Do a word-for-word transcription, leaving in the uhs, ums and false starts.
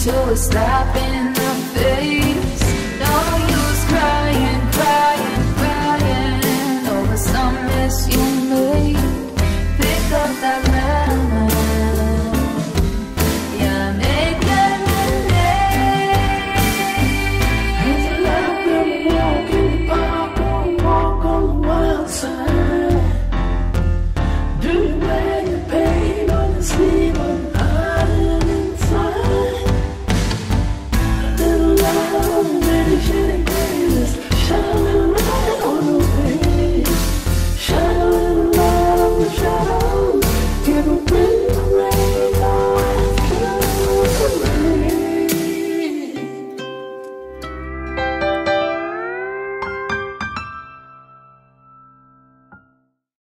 till we're slapping in the face. No use crying, crying, crying over some mess you made. Pick up that lemon, yeah, make lemonade. As you let them walk in the park or walk on the wild side, do you wear your pain on your sleeve or hide it inside? A little love, maybe shitty greatest, shine.